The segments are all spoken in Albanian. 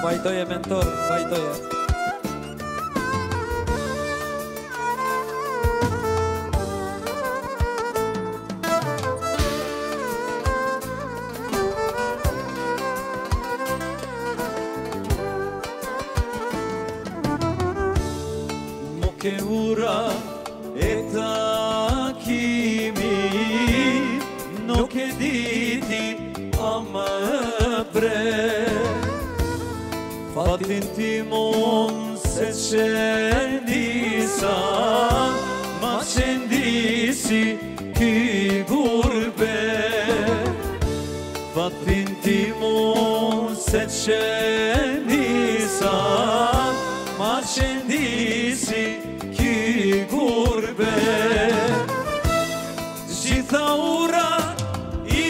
Vajtoje mentor, vajtoje. Moke ura e takimi nuk e diti ama bre fatin timon se qendisa ma qendisi ky gurbe fatin timon se qendisa ma qendisi ky gurbe gjitha ura i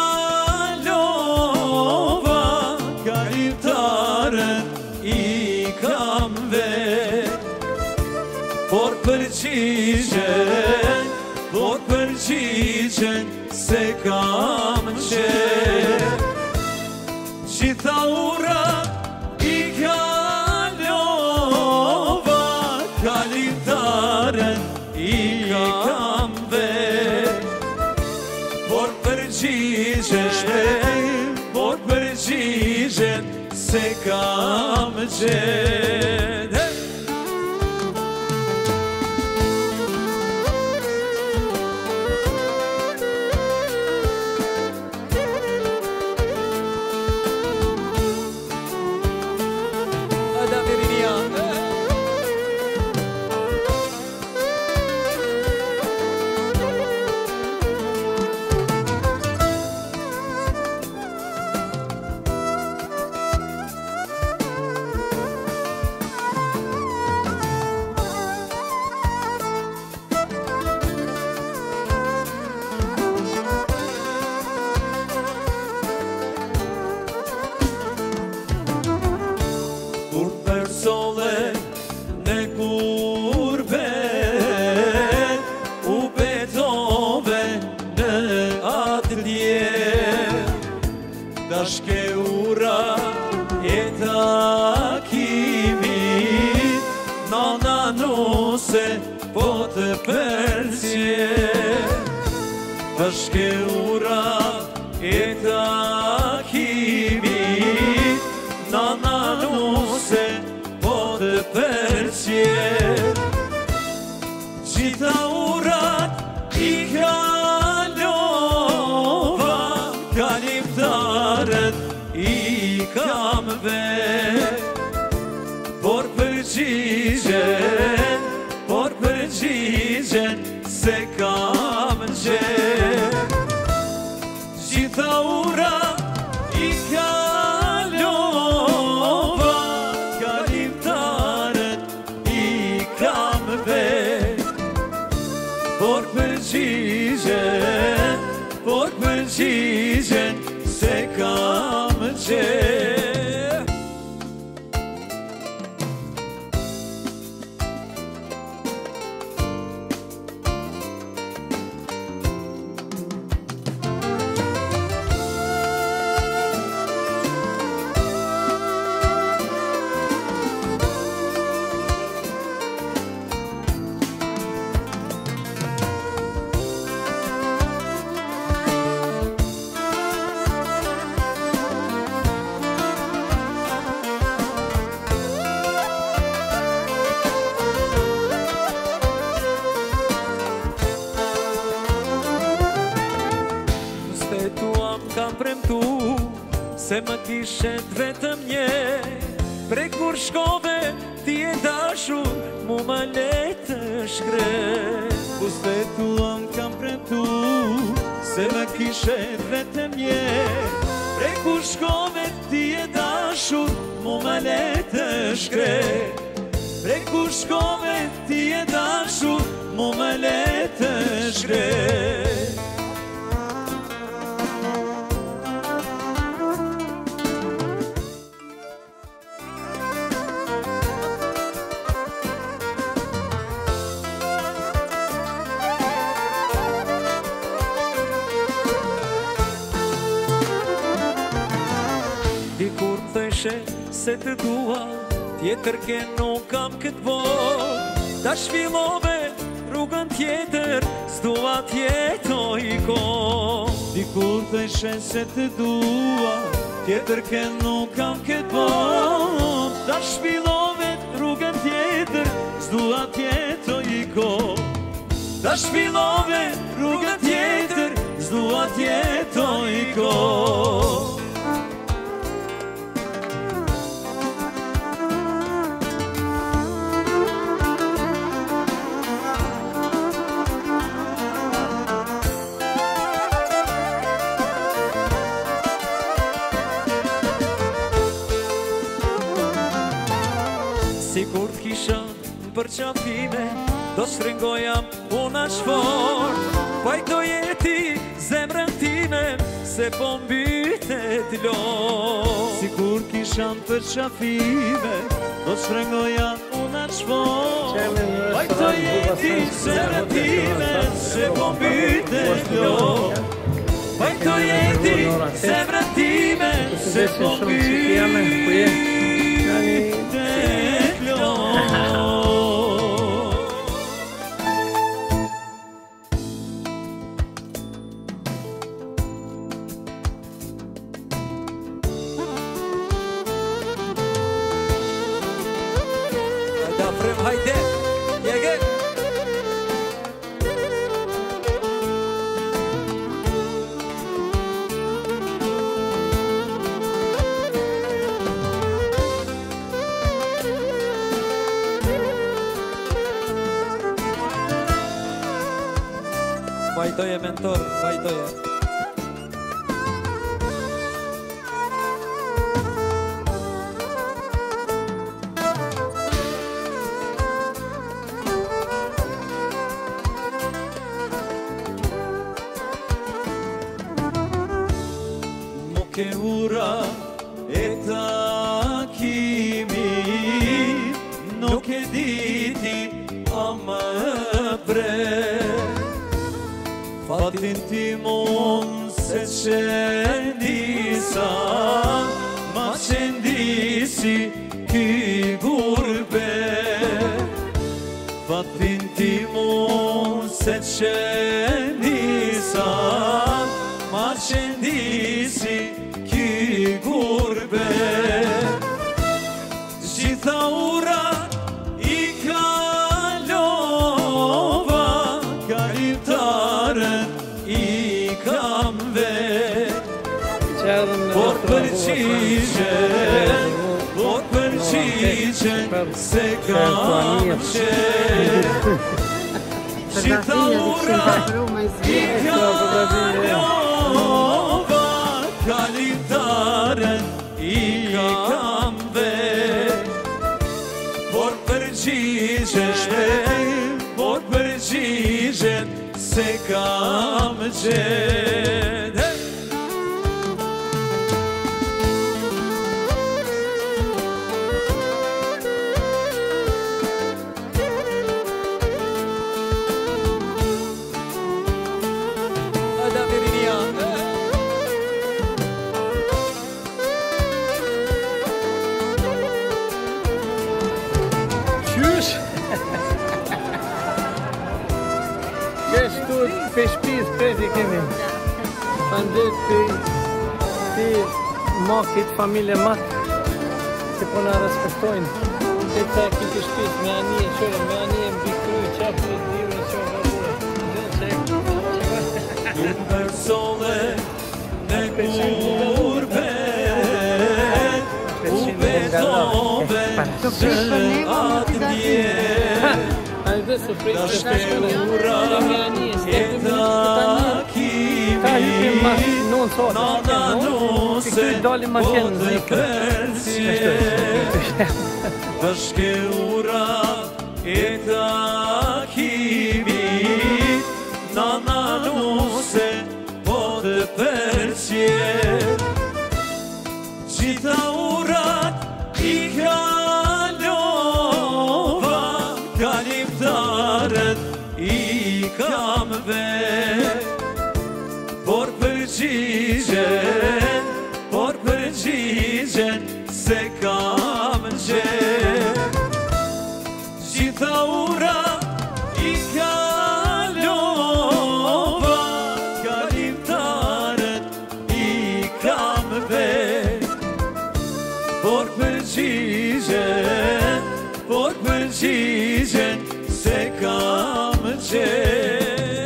kalova kalimtarën i kam vet por përgjigjen se kam qef gjitha ura i kalova kalimtarën i kam vet por përgjigjen se kam qef Dashke ura e takimit nana nuse po të përcje Dashke ura e takimit nana nuse po të përcje gjitha urat i kalova kalimtarët i kam vet por përgjigjen se kam qef gjitha ura i kalova kalimtarët i kam vet por përgjigjen se kam qef kam premtu se më kishet vetëm një prej kur shkove ti e dashur mu më le të shkret Pushtetuam kam premtu se më kishet vetëm një prej kur shkove ti e dashur mu më le të shkret prej kur shkove ti e dashur mu më le të shkret kur më thëshe se të dua, tjetër ke nuk kam këtë botë. Ta shfilove rrugën tjetër, s'dua tjetoj kohë. Dikur thëshe se të dua, tjetër ke nuk kam këtë botë. Ta shfilove rrugën tjetër, s'dua tjetoj kohë. Ta shfilove rrugën tjetër, s'dua tjetoj kohë. Si kur t'kisha në përqafime, do shrengoja una shfor. Pajto jeti zemrën time, se po mbytet lor. Si kur kisha në përqafime, do shrengoja una shfor. Pajto jeti zemrën time, se po mbytet lor. Pajto jeti zemrën time, se po mbytet lor. Haydi, yege. Vajtoje mentor, vajtoje. Ke ura e takimi, nuk e diti ama bre. Fatin ti mund se qendisa, ma qendisi ki gurbe. Fatin ti mund se qendisa, ma qendisi gurbe. Gjitha ura i kalova, kalimtarën i kam vet. Por përgjigjen, se kam qet. Gjitha ura i kalova, kalimtarën i kam vet. Por përgjigjen, se kam qet. Pe shpiz, prezi kemi. Fandet pe makit, familje mat, që po na respektojnë. Te ta këtë shpiz, me anije qërë, me anije mbikry, qapë në dhjurë, qërë. Nuk përsove në kurbe, u betove që atë dje. Da shte ura e takimi, nana nuse po të përcje. Da shte ura e takimi, nana nuse po të përcje. Gjitha urat i kalova, kalimtarët i kam vet. Por përgjigjen, se kam gjer. Gjitha ura i kalova, kalimtarët i kam vet. Por përgjigjen se kam gjer.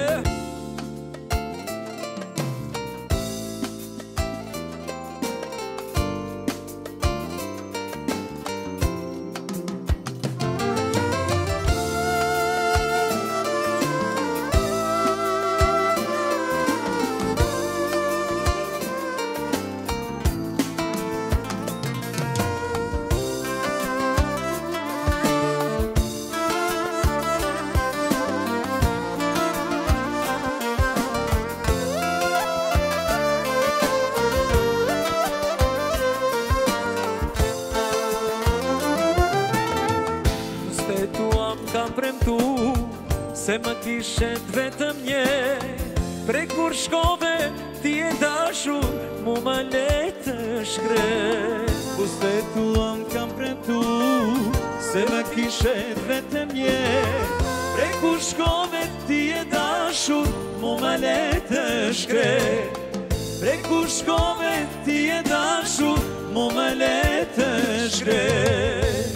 Se më kishet vetëm një, prej kur shkove ti e dashur, mu më le të shkret. Pushtetuam kam premtu, se më kishet vetëm një, prej kur shkove ti e dashur, mu më le të shkret. Prej kur shkove ti e dashur, mu më le të shkret.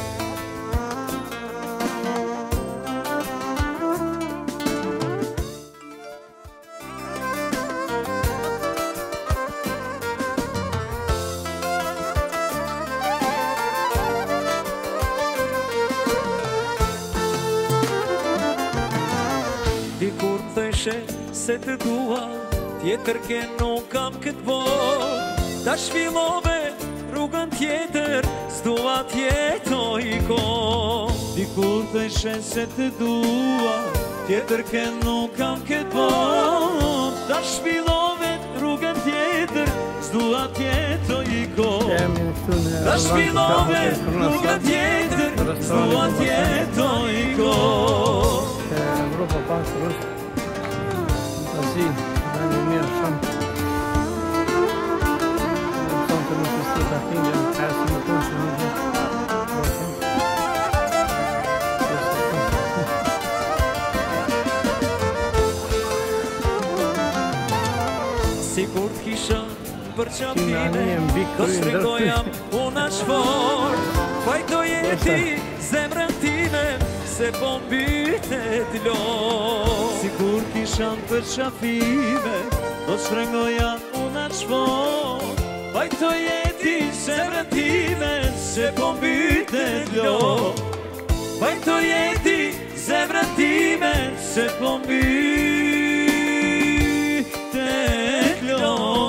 Dikur më thëshe se të dua, tjetër ke nuk kam këtë botë. Ta shfilove rrugën tjetër, s'dua tjetoj kohë. Dikur thëshe se të dua, tjetër ke nuk kam këtë botë. Ta shfilove rrugën tjetër, s'dua tjetoj kohë. Ta shfilove rrugën tjetër, s'dua tjetoj kohë. Europa pas rust azi ani mir sham son të nuk është të atinge në kasë më tonë që nuk Sigur t'kisha për qafime, do shregojam una qfor. Fajtoj e ti zemrën time, se po mbytet lor. Sigur kishan për qafime, do shrengoja una qfor. Vajtoj e ti zemrën time, se po mbytet lor. Vajtoj e ti zemrën time, se po mbytet lor.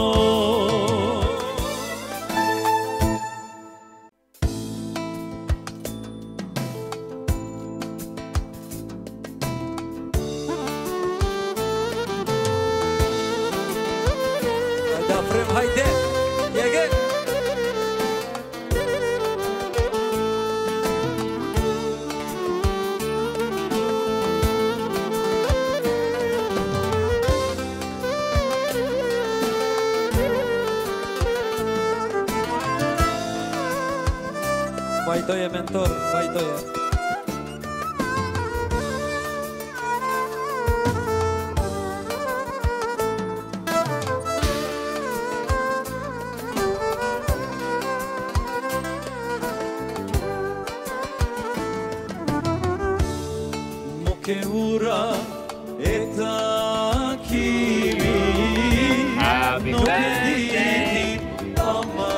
Hajde, jege! Vajtoje mentor, vajtoje. Ke ura e takimi, nuk e dini a më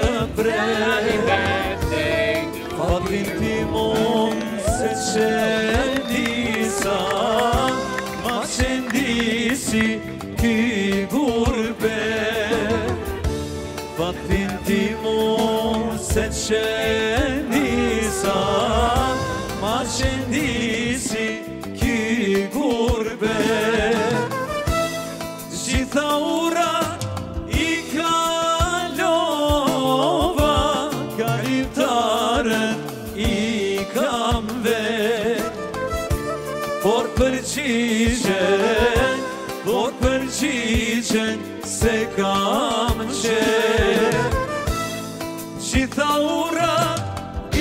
prej. Fatrin timon se qendisa, ma qendisi ki gurbet. Fatrin timon se qendisa, ma qendisi gurbet. Gjitha ura i kalova, kalimtarët i kam vet. Por përgjigjen se kam qef. Gjitha urat I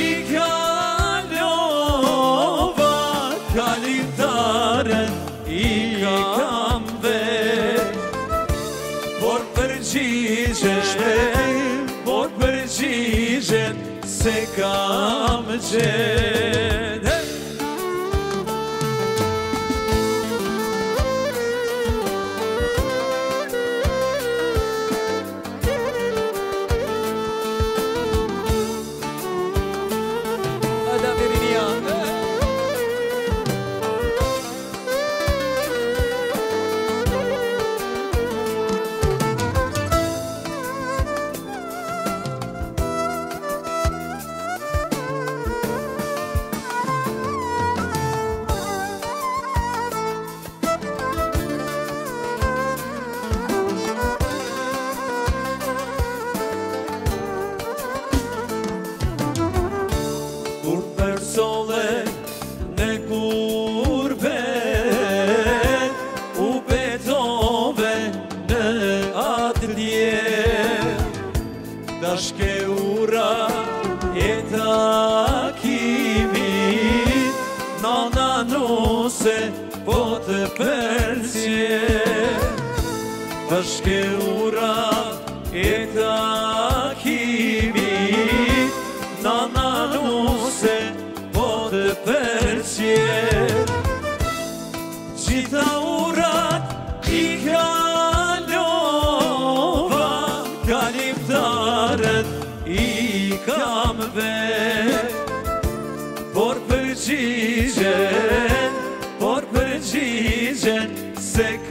kalova, kalimtaren I kam vet. Por përgjigjen se kam gjet. Ada Virinia. Kur persole në kurbet U betove në atë djerë Dashke ura e takimit Nana nuse po të përcjer Dashke ura e takimit Nana nuse po të përcjer Gjitha urat I kalova Kalimtarët I kam vet. Por përgjigjen se